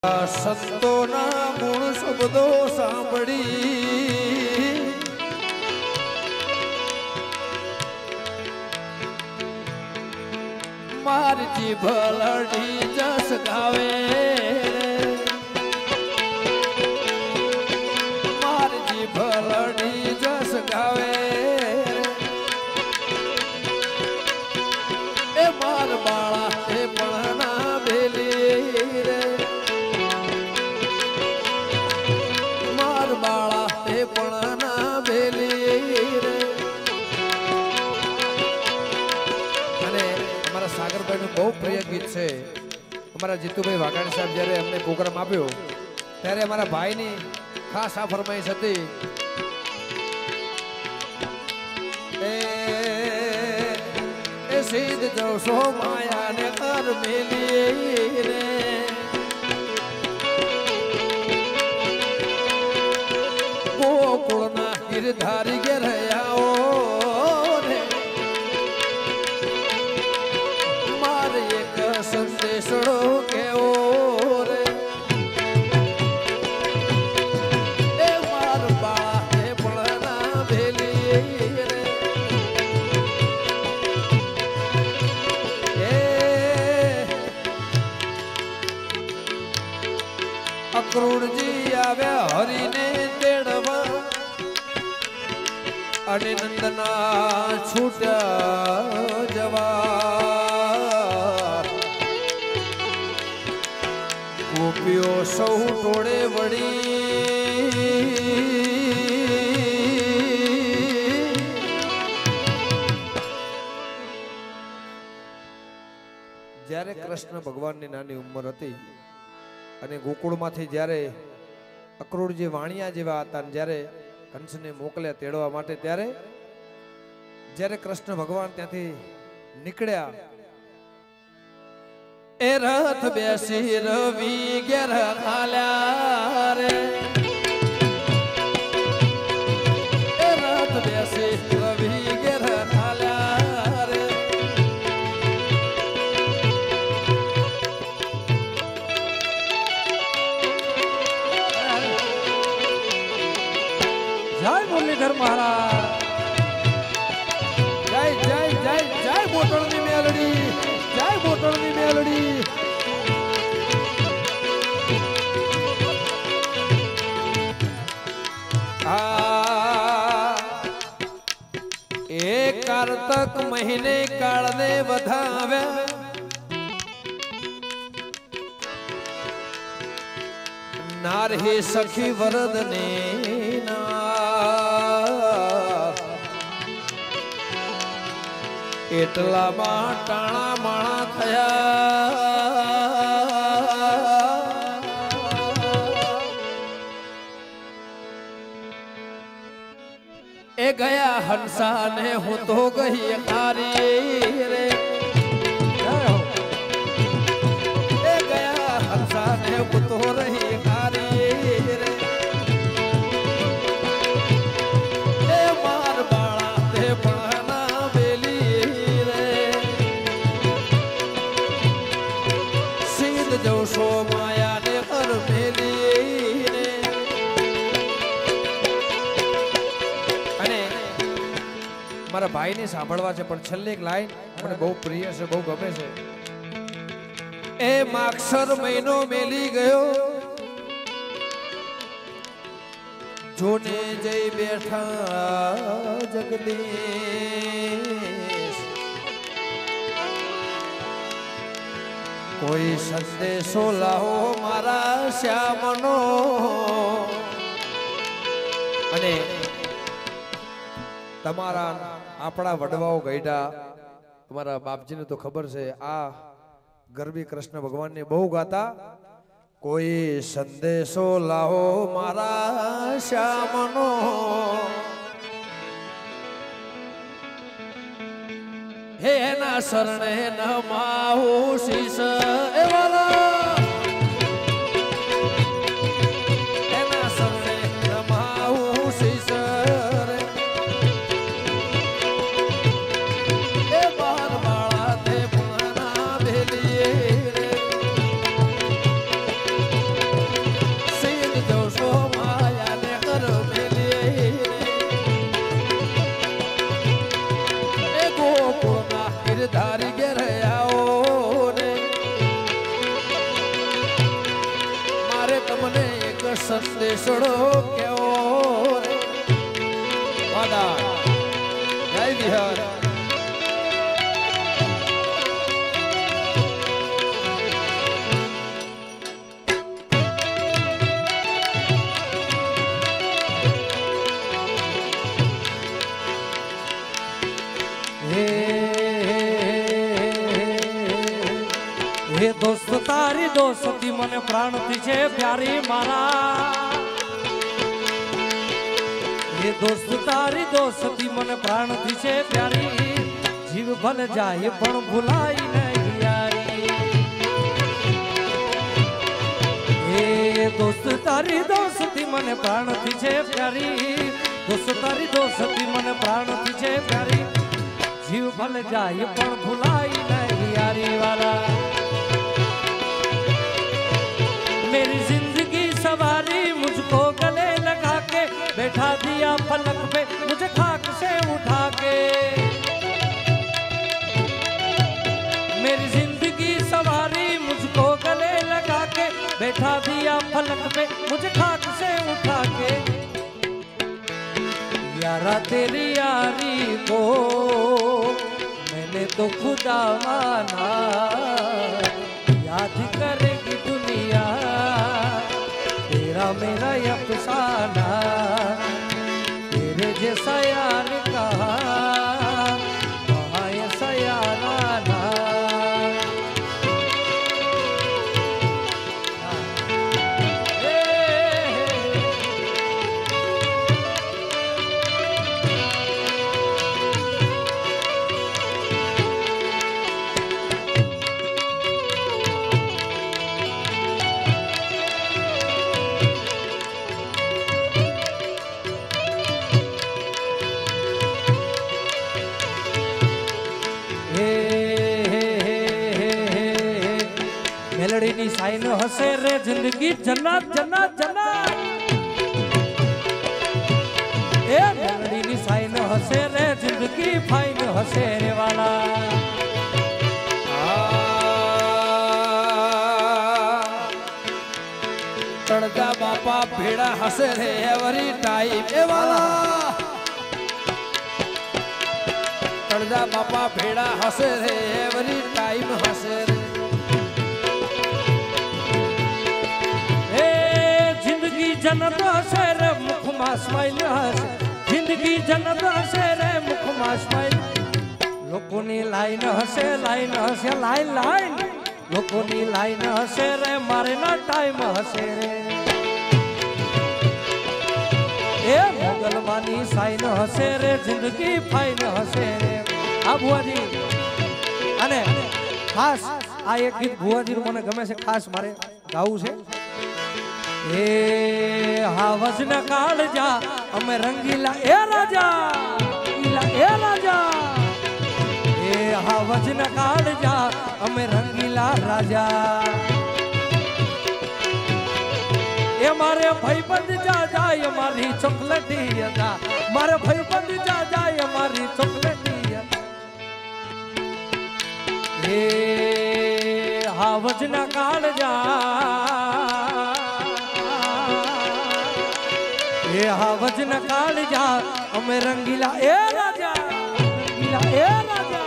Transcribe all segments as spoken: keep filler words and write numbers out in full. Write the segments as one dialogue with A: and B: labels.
A: સંતોના ગુણ શબ્દો સાંભળી મારી જીભ લડી જસ ગાવે મારી જીભ લડી જસ ગાવે એ માર બાળા એ પણના ભેલી રે માર બાળા એ પણના ભેલી રે અને અમારા સાગરભાઈનું બહુ પ્રિય ગીત છે. અમારા જીતુભાઈ વાઘાણી સાહેબ જ્યારે અમને પ્રોગ્રામ આપ્યો ત્યારે અમારા ભાઈની ખાસ આ ફરમાઈશ હતી એ સીધ જવશો માયાને કર મેલી રે ગોકુળના ગિરધારી ઘેર આવો રે મારે એક સંદેશો કેવો રે એ માર બાળા એ પળના ભેલી રે એ અક્રૂરજી આવ્યા હરીને તેડવા અને નંદના છૂટ્યા જવા ગોપીઓ સૌ ટોળે વળી જ્યારે કૃષ્ણ ભગવાનની નાની ઉંમર હતી અને ગોકુળમાંથી જ્યારે અક્રૂરજી વાણિયા જેવા હતા અને જ્યારે કંસને મોકલ્યા તેડવા માટે ત્યારે જ્યારે કૃષ્ણ ભગવાન ત્યાંથી નીકળ્યા એ રથ બેસી રવિ ઘેર હાલ્યા રે એ રથ બેસી રવિ ઘેર હાલ્યા રે જય મુરલીધર મહારાજ જય જય જય જય બોટણની મેલડી જય બોટણની મેલડી આ એ કારતક મહિને કાળને વધાવ્યા નારહી સખી વરદને એટલામાં ટાણા માણા થયા એ ગયા હંસાને હું તો ગઈ હારી રે એ ગયા હંસાને હું તો રહી હારી રે એ માર બાળા તે પણના બેલી રે સીધ જવશો માયાને હર મેલી રે અને મારા ભાઈને સાંભળવા છે પણ છેલ્લી એક લાઈન મને બહુ પ્રિય છે, બહુ ગમે છે. એ માક્ષર મહિનો મેલી ગયો જોને જઈ બેઠા જગદીશ કોઈ સંદેશો લાવો મારા શ્યામનો અને તમારા આપણા વડવાઓ ગઈડા તમારા બાપજીને તો ખબર છે આ ગરબી કૃષ્ણ ભગવાનને બહુ ગાતા કોઈ સંદેશો લાવો મારા શ્યામનો હે ના શરણે નમાવું શીશ એ વાલા એના શરણે નમાવું શીશ એ બાર બાળા તે પણના ભેલીએ રે ધારી ઘેર આવો ને મારે તમને એક સંદેશડો કેવો રે વાદા જય વિહાર
B: हे दोस्त तारी दोस्ती મને પ્રાણથી છે પ્યારી મારા हे दोस्त तारी दोस्ती મને પ્રાણથી છે પ્યારી જીવ ભલે જાય પણ ભૂલાય નહીં યારી हे दोस्त तारी दोस्ती મને પ્રાણથી છે પ્યારી दोस्त तारी दोस्ती મને પ્રાણથી છે પ્યારી जीव भल जाए पण भुलाई नहीं यारी वाला मेरी जिंदगी सवारी मुझको गले लगा के बैठा दिया फलक पे मुझे खाक से उठा के मेरी जिंदगी सवारी मुझको गले लगा के बैठा दिया फलक पे मुझे खाक से उठा के यारा तेरी यारी को मैंने तो खुदा माना याद करेगी दुनिया तेरा मेरा अफसाना तेरे जैसा यार कहा वहाँ ऐसा यार आना मेलड़ी साइन हसे रे जिंदगी जन्नत जन्नत जन्नत ए मेलड़ी साइन हसे रे जिंदगी फाइन हसे रे वाला
A: तड़का बापा भेड़ा हसे रे एवरी टाइम ए वाला तड़का बापा भेड़ा हसे रे एवरी टाइम हसे रे
B: जन्नत हसे रे मुख में स्माइल हसे जिंदगी जन्नत हसे रे मुख में स्माइल लोकोनी लाइन हसे लाइन हसे लाइन लाइन लोकोनी लाइन हसे रे मारे ना टाइम हसे रे ए मोगल मानी साइन हसे रे जिंदगी फाइन हसे रे आ बुआजी अने खास आ एक गीत बुआजी મને ગમે છે ખાસ મારે ગાવું છે ए हावज न काल जा अमे रंगीला ए राजा इला ए राजा ए हावज न काल जा अमे रंगीला राजा ए मारे भाईबंद जा जाय मारी चॉकलेटी अदा मारे भाईबंद जा जाय मारी चॉकलेटी ए हावज न काल जा ए हावज न काल जा अमे रंगीला ए राजा रंगीला ए राजा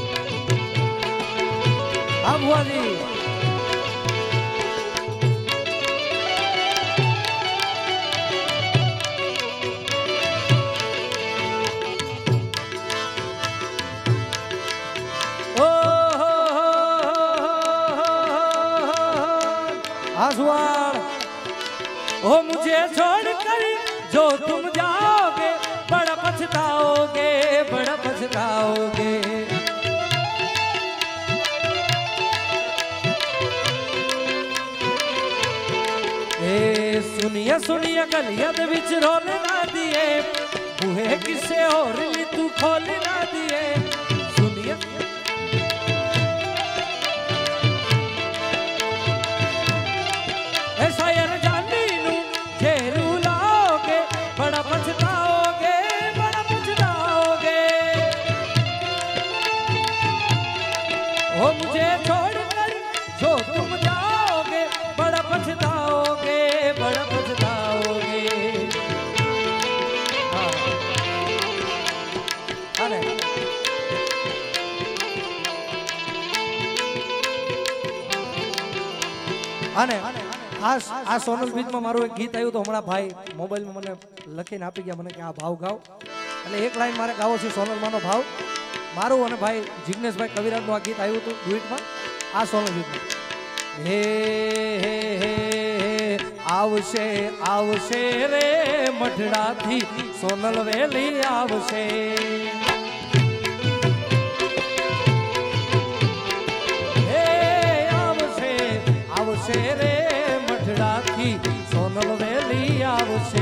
B: अब वाली ओ आसवार ओ मुझे छोड़ कर जो तुम जाओगे बड़ा पछताओगे बड़ा पछताओगे ए सुनिए सुनिए गलिया दे विच रोल ना दिए बूहे किसे और ली तू खोल ना दिए सुनिए ऐसा यार जानी नू जेरू लाओगे बड़ा पछताओगे बड़ा पछताओगे ओ मुझे छोड़कर जो तुम जाओगे बड़ा पछताओगे बड़ा पछताओगे। हाँ। अरे અને ખાસ આ સોનલ બીચમાં મારું એક ગીત આવ્યું તો હમણાં ભાઈ મોબાઈલમાં મને લખીને આપી ગયા મને કે આ ભાવ ગાઓ એટલે એક લાઈન મારે ગાવો છે સોનલમાંનો ભાવ મારું અને ભાઈ જિગ્નેશભાઈ કવિરાજનું આ ગીત આવ્યું હતું ડ્યુએટમાં આ સોનલ ગીતમાં હે હે હે આવશે આવશે રે મઢડાથી સોનલ વેલી આવશે આવશે રે મઢડાથી સોનલ વેલી આવશે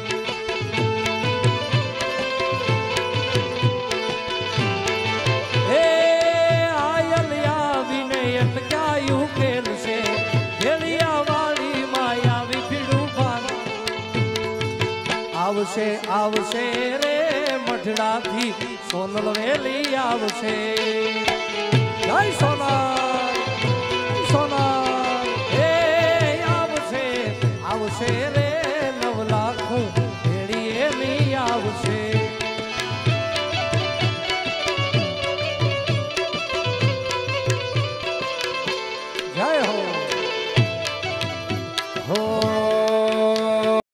B: હે આયલિયા વિને અટકાયું કેલ છે વેલિયા વાળી માયાવી પીડું ભાગ આવશે આવશે રે મઢડાથી સોનલ વેલી આવશે જય સોનલ સોનલ આવશે રે